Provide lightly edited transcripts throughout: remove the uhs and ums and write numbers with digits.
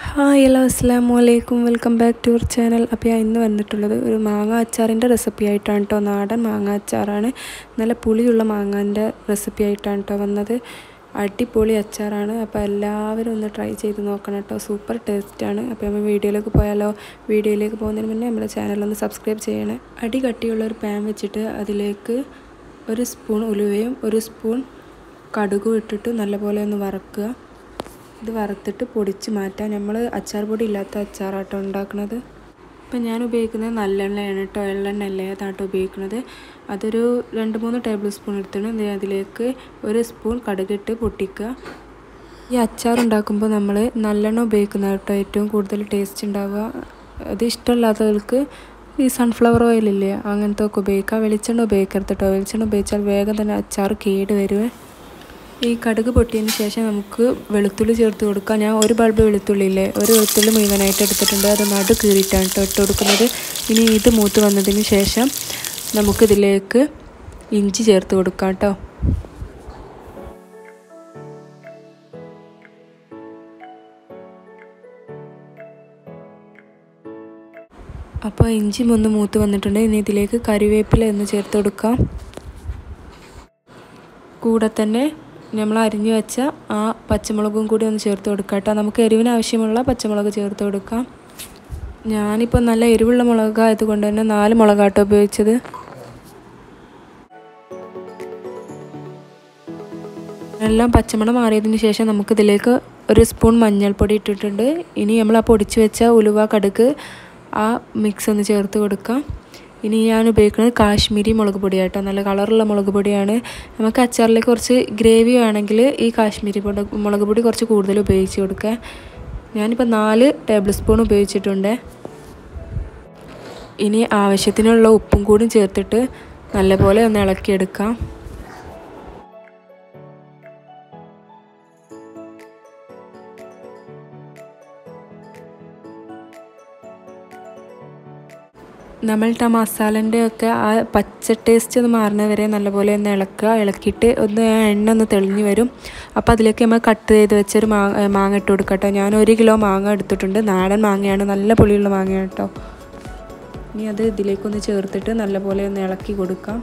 Hi hello അസ്സലാമു അലൈക്കും welcome back to our channel. അപ്പോൾ ഞാൻ ഇന്ന് വന്നിട്ടുള്ളത് ഒരു മാങ്ങ അച്ചാറിൻ്റെ റെസിപ്പി ആയിട്ടാണ് കേട്ടോ. നാടൻ മാങ്ങ അച്ചാറാണ്. നല്ല പുളിയുള്ള മാങ്ങാൻ്റെ റെസിപ്പി ആയിട്ടാണ് കേട്ടോ വന്നത്. അടിപൊളി അച്ചാറാണ്. അപ്പോൾ എല്ലാവരും ഒന്ന് ട്രൈ ചെയ്ത് നോക്കണം കേട്ടോ. സൂപ്പർ ടേസ്റ്റാണ്. അപ്പോൾ നമ്മൾ വീഡിയോയിലേക്ക് പോയാലോ? വീഡിയോയിലേക്ക് പോകുന്നതിന് മുന്നേ നമ്മുടെ ചാനലൊന്ന് സബ്സ്ക്രൈബ് ചെയ്യണേ. അടി കട്ടിയുള്ളൊരു പാൻ വെച്ചിട്ട് അതിലേക്ക് ഒരു സ്പൂൺ ഉലുവയും ഒരു സ്പൂൺ കടുകും ഇട്ടിട്ട് നല്ലപോലെ ഒന്ന് വറക്കുക. ഇത് വറുത്തിട്ട് പൊടിച്ച് മാറ്റാം. നമ്മൾ അച്ചാർ പൊടി ഇല്ലാത്ത അച്ചാറാട്ടോ ഉണ്ടാക്കുന്നത്. ഇപ്പം ഞാൻ ഉപയോഗിക്കുന്നത് നല്ലെണ്ണയാണ് കേട്ടോ. എള്ളെണ്ണ അല്ലേ അതാട്ടോ ഉപയോഗിക്കുന്നത്. അതൊരു 2-3 ടേബിൾ സ്പൂൺ എടുത്തിട്ട് അതിലേക്ക് ഒരു സ്പൂൺ കടുകിട്ട് പൊട്ടിക്കുക. ഈ അച്ചാർ ഉണ്ടാക്കുമ്പോൾ നമ്മൾ നല്ലെണ്ണ ഉപയോഗിക്കുന്നത് കേട്ടോ ഏറ്റവും കൂടുതൽ ടേസ്റ്റ് ഉണ്ടാവുക. അത് ഇഷ്ടമില്ലാത്തവർക്ക് ഈ സൺഫ്ലവർ ഓയിലില്ലേ അങ്ങനത്തെ ഒക്കെ ഉപയോഗിക്കുക. വെളിച്ചെണ്ണ ഉപയോഗിക്കരുത് കേട്ടോ. വെളിച്ചെണ്ണ ഉപയോഗിച്ചാൽ വേഗം തന്നെ അച്ചാർ കേട് വരുവേ. ഈ കടുക് പൊട്ടിയതിന് ശേഷം നമുക്ക് വെളുത്തുള്ളി ചേർത്ത് കൊടുക്കാം. ഞാൻ ഒരു ബൾബ് വെളുത്തുള്ളി ഇല്ലേ, ഒരു വെളുത്തുള്ളി മുഴുവനായിട്ട് എടുത്തിട്ടുണ്ട്. അത് നടു കീറിയിട്ടാണ് കേട്ടോ ഇട്ട് കൊടുക്കുന്നത്. ഇനി ഇത് മൂത്ത് വന്നതിന് ശേഷം നമുക്കിതിലേക്ക് ഇഞ്ചി ചേർത്ത് കൊടുക്കാം കേട്ടോ. അപ്പോൾ ഇഞ്ചി ഒന്ന് മൂത്ത് വന്നിട്ടുണ്ട്. ഇനി ഇതിലേക്ക് കറിവേപ്പില ഒന്ന് ചേർത്ത് കൊടുക്കാം. കൂടെ തന്നെ നമ്മൾ അരിഞ്ഞു വെച്ച ആ പച്ചമുളകും കൂടി ഒന്ന് ചേർത്ത് കൊടുക്കാം കേട്ടോ. നമുക്ക് എരിവിന് ആവശ്യമുള്ള പച്ചമുളക് ചേർത്ത് കൊടുക്കാം. ഞാനിപ്പോൾ നല്ല എരിവുള്ള മുളകായതുകൊണ്ട് തന്നെ 4 മുളകാട്ടോ ഉപയോഗിച്ചത്. എല്ലാം പച്ചമണം മാറിയതിന് ശേഷം നമുക്കിതിലേക്ക് ഒരു സ്പൂൺ മഞ്ഞൾപ്പൊടി ഇട്ടിട്ടുണ്ട്. ഇനി നമ്മൾ ആ പൊടിച്ച് വെച്ച ഉലുവ കടുക് ആ മിക്സ് ഒന്ന് ചേർത്ത് കൊടുക്കാം. ഇനി ഞാൻ ഉപയോഗിക്കുന്നത് കാശ്മീരി മുളക് പൊടിയാട്ടോ. നല്ല കളറുള്ള മുളക് പൊടിയാണ്. നമുക്ക് അച്ചാറിലേക്ക് കുറച്ച് ഗ്രേവി വേണമെങ്കിൽ ഈ കാശ്മീരി മുളക് പൊടി കുറച്ച് കൂടുതൽ ഉപയോഗിച്ച് കൊടുക്കുക. ഞാനിപ്പോൾ 4 ടേബിൾ സ്പൂൺ ഉപയോഗിച്ചിട്ടുണ്ട്. ഇനി ആവശ്യത്തിനുള്ള ഉപ്പും കൂടി ചേർത്തിട്ട് നല്ലപോലെ ഒന്ന് ഇളക്കിയെടുക്കാം. നമ്മളുടെ മസാലൻ്റെ ഒക്കെ ആ പച്ച ടേസ്റ്റ് ഒന്ന് മാറുന്നത് വരെ നല്ലപോലെ ഒന്ന് ഇളക്കുക. ഇളക്കിയിട്ട് ഒന്ന് എണ്ണ ഒന്ന് തെളിഞ്ഞ് വരും. അപ്പോൾ അതിലേക്ക് നമ്മൾ കട്ട് ചെയ്ത് വെച്ചൊരു മാങ്ങ ഇട്ട് കൊടുക്കാം കേട്ടോ. ഞാൻ 1 കിലോ മാങ്ങ എടുത്തിട്ടുണ്ട്. നാടൻ മാങ്ങയാണ്, നല്ല പുളിയുള്ള മാങ്ങയാണ് കേട്ടോ. ഇനി അത് ഇതിലേക്കൊന്ന് ചേർത്തിട്ട് നല്ലപോലെ ഒന്ന് ഇളക്കി കൊടുക്കാം.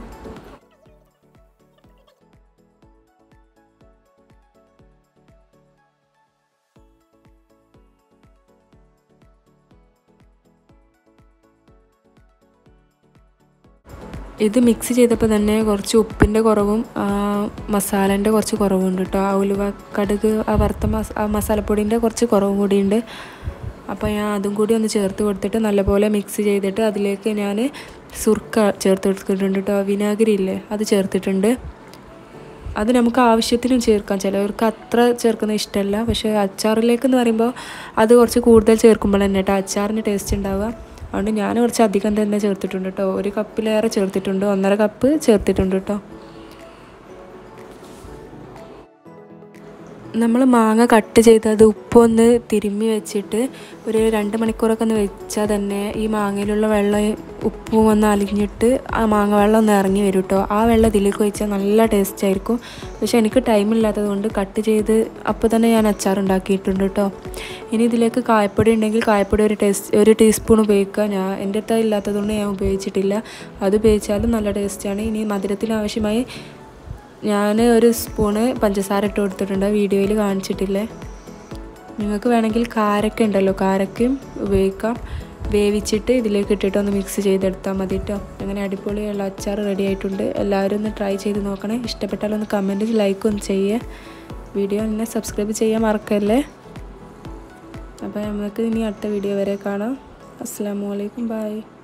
ഇത് മിക്സ് ചെയ്തപ്പോൾ തന്നെ കുറച്ച് ഉപ്പിൻ്റെ കുറവും മസാലേൻ്റെ കുറച്ച് കുറവുണ്ട് കേട്ടോ. ആ ഉലുവ കടുക് ആ വറുത്ത മസാലപ്പൊടിൻ്റെ കുറച്ച് കുറവും കൂടിയുണ്ട്. അപ്പോൾ ഞാൻ അതും കൂടി ഒന്ന് ചേർത്ത് കൊടുത്തിട്ട് നല്ലപോലെ മിക്സ് ചെയ്തിട്ട് അതിലേക്ക് ഞാൻ സുർക്ക ചേർത്ത് കൊടുത്തിട്ടുണ്ട് കേട്ടോ. വിനാഗിരി ഇല്ലേ അത് ചേർത്തിട്ടുണ്ട്. അത് നമുക്ക് ആവശ്യത്തിനും ചേർക്കാം. ചിലവർക്ക് അത്ര ചേർക്കുന്നത് ഇഷ്ടമല്ല. പക്ഷേ അച്ചാറിലേക്ക് എന്ന് പറയുമ്പോൾ അത് കുറച്ച് കൂടുതൽ ചേർക്കുമ്പോൾ തന്നെ കേട്ടോ അച്ചാറിന് ടേസ്റ്റ് ഉണ്ടാവുക. അതുകൊണ്ട് ഞാൻ കുറച്ച് അധികം തന്നെ ചേർത്തിട്ടുണ്ട് കേട്ടോ. 1 കപ്പിലേറെ ചേർത്തിട്ടുണ്ട്. 1.5 കപ്പ് ചേർത്തിട്ടുണ്ട് കേട്ടോ. നമ്മൾ മാങ്ങ കട്ട് ചെയ്ത് അത് ഉപ്പൊന്ന് തിരുമ്മി വെച്ചിട്ട് ഒരു 2 മണിക്കൂറൊക്കെ ഒന്ന് വെച്ചാൽ തന്നെ ഈ മാങ്ങയിലുള്ള വെള്ളം ഉപ്പും ഒന്ന് അലിഞ്ഞിട്ട് ആ മാങ്ങ വെള്ളം ഒന്ന് ഇറങ്ങി വരും കേട്ടോ. ആ വെള്ളം ഇതിലേക്ക് ഒഴിച്ചാൽ നല്ല ടേസ്റ്റ് ആയിരിക്കും. പക്ഷേ എനിക്ക് ടൈമില്ലാത്തത് കൊണ്ട് കട്ട് ചെയ്ത് അപ്പോൾ തന്നെ ഞാൻ അച്ചാർ ഉണ്ടാക്കിയിട്ടുണ്ട് കേട്ടോ. ഇനി ഇതിലേക്ക് കായപ്പൊടി ഉണ്ടെങ്കിൽ കായപ്പൊടി ഒരു ടീസ്പൂൺ ഉപയോഗിക്കുക. എൻ്റെ അടുത്ത് ഇല്ലാത്തതുകൊണ്ട് ഞാൻ ഉപയോഗിച്ചിട്ടില്ല. അത് ഉപയോഗിച്ചാലും നല്ല ടേസ്റ്റാണ്. ഇനി മധുരത്തിന് ആവശ്യമായി ഞാൻ 1 സ്പൂണ് പഞ്ചസാര ഇട്ട് കൊടുത്തിട്ടുണ്ട്. വീഡിയോയിൽ കാണിച്ചിട്ടില്ലേ. നിങ്ങൾക്ക് വേണമെങ്കിൽ കാരക്ക ഉണ്ടല്ലോ, കാരക്കയും ഉപയോഗിക്കാം. വേവിച്ചിട്ട് ഇതിലേക്ക് ഇട്ടിട്ട് ഒന്ന് മിക്സ് ചെയ്തെടുത്താൽ മതി കേട്ടോ. അങ്ങനെ അടിപൊളിയുള്ള അച്ചാർ റെഡി ആയിട്ടുണ്ട്. എല്ലാവരും ഒന്ന് ട്രൈ ചെയ്ത് നോക്കണേ. ഇഷ്ടപ്പെട്ടാലൊന്ന് കമൻറ്റ് ലൈക്കൊന്ന് ചെയ്യേ. വീഡിയോ എന്നെ സബ്സ്ക്രൈബ് ചെയ്യാൻ മറക്കല്ലേ. അപ്പോൾ നമുക്ക് ഇനി അടുത്ത വീഡിയോ വരെ കാണാം. അസ്സലാമു അലൈക്കും. ബൈ.